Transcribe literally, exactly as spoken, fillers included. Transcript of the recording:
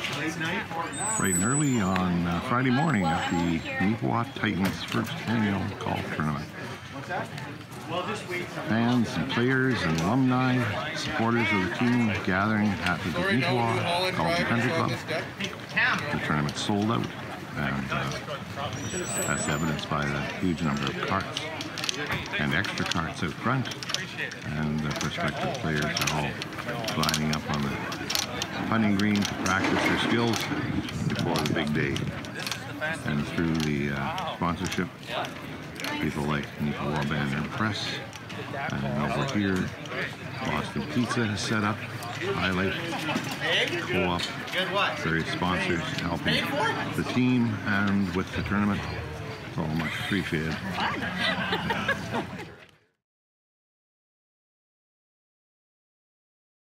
bright and early on uh, Friday morning at the Neepawa Titans' first annual golf tournament. Fans and players and alumni, supporters of the team gathering at the Neepawa Golf and Country Club. The tournament sold out, and uh, that's evidenced by the huge number of carts and extra carts out front, and the prospective players are all lining up on the putting green to practice their skills before the big day. And through the uh, sponsorship, people like Neepawa Band and Press, and over here, Boston Pizza has set up, Highlight, Co-op, various sponsors helping the team and with the tournament. It's all much appreciated.